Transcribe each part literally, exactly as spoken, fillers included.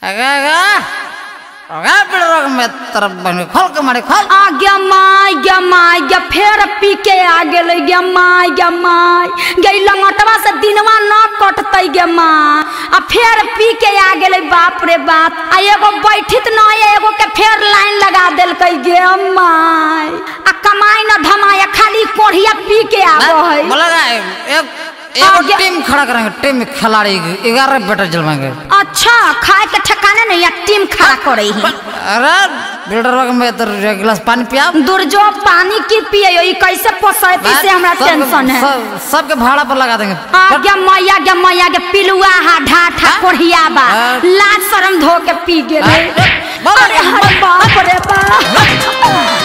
खोल के मारे खोल आ गया माय गया माय गया फेर पी के आ गेले गया माय गया माय गई लंगटवा से दिनवा न कटतै गया माँ आ फेर पी के आ गेले बाप रे बाप आ एगो बैठित न एगो के फेर लाइन लगा देलकै गया माय आ कमाई न धमाया खाली कोढ़िया पी के आबो है बोला ना एक एगो टीम खड़ा करेंगे टीम खिलाड़ी ग्यारह बेटा जलवाएंगे। अच्छा खाए के ठिकाने नहीं टीम खड़ा करे ही। अरे बिल्डर में तो गिलास पानी पिया दूर जो पानी की पिए ये कैसे पोसाए से हमरा टेंशन है सब सबके भाड़ा पर लगा देंगे। आ गया मैया गया मैया के पिलुआ हा ढाठा कोढ़िया बा लाज शर्म धो के पी गेले। अरे हर बाप रे बाप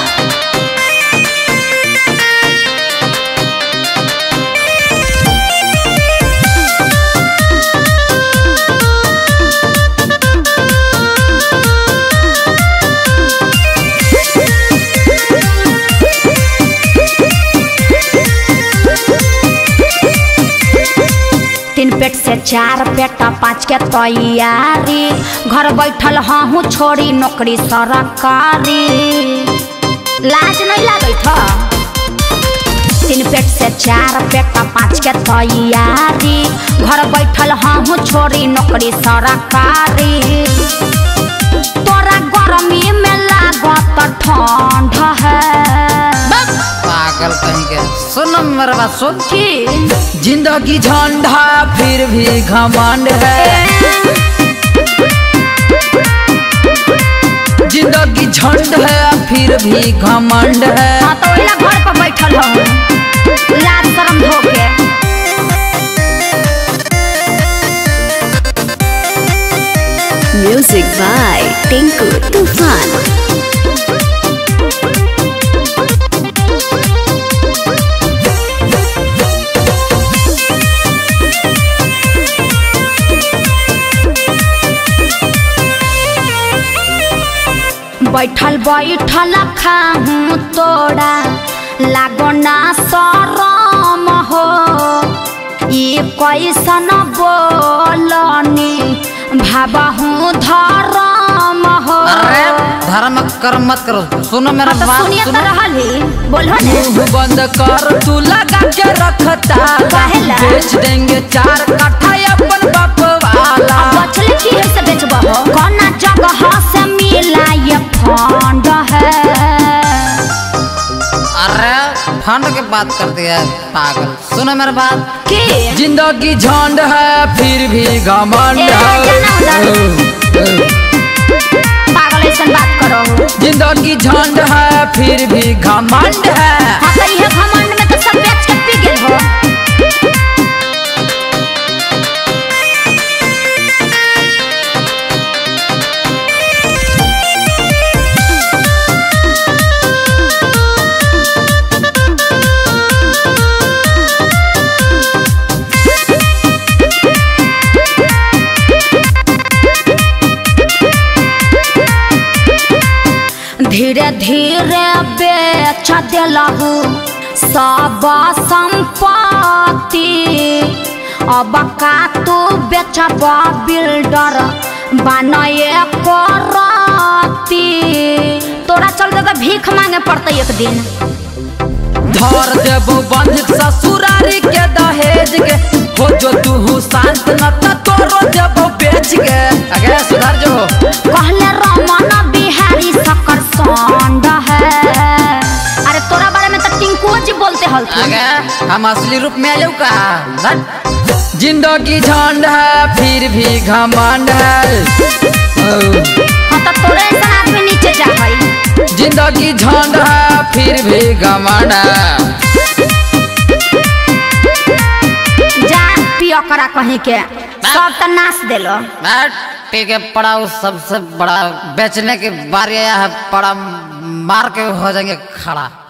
तीन पेट से चार पेट पाँच के तैयारी घर बैठल हूँ छोड़ी नौकरी सरकारी लाज नहीं लगे था। तीन पेट से चार पेट पाँच के तैयारी घर बैठल हूँ छोड़ी नौकरी सरकारी तोरा गर्मी में लागत ठंड है पागल कहीं के। सुन मेरा बात सुन की जिंदगी झंडा फिर भी घमंड है जिंदगी झंड है फिर भी घमंड है। हाँ तो वही घर पर बैठल हो लाज शर्म धो के। म्यूजिक बाय टिंकू तूफान। बैठल बैठल खाऊं तोड़ा लागो ना शरम हो ये कैसन बोलनी भाबहूँ धर्म हो। अरे धर्म कर्म मत करो सुनो मेरा तो बात सुनिए तो रहल ही बोलो मुंह बंद कर तू लगा के रखता बेच देंगे चार कट्ठा अपन बाप वाला बचले की से बेचबो कोना जगह से मिला ये फंड है। अरे फंड की बात करती है पागल। सुनो मेरा बात की जिंदगी झंड है फिर भी घमंड है पागल ऐसा बात करो। जिंदगी झंड है फिर भी घमंड है। हाँ तो ये घमंड में तो सब बेच के पी गेल हो। धीरे धीरे बेच दिलहू सब संपत्ति अब का तू बेचब बिल्डर बनाए करती तोरा चल देगा भीख मांगे पड़ते एक दिन। धर देबो बंधक ससुरारी के दहेज के हो जो तू शांत न तोरो देबो बेच के अगे सुधर जो कहले रमन बिहारी सकर संड है। अरे तोरा बारे में तो टिंकू जी बोलते हल अगे हम असली रूप में आ जाऊ का। जिंदगी झंड है फिर भी घमंड है। हाँ तो तोरे ऐसा आदमी नीचे जा भाई। जिंदगी झंड है फिर भी घमंड है। जा पियो करा कहीं के सब तो नाश देलो। ठीक है पड़ा सबसे बड़ा बेचने की बारी आया है पड़ा मार के हो जाएंगे खड़ा।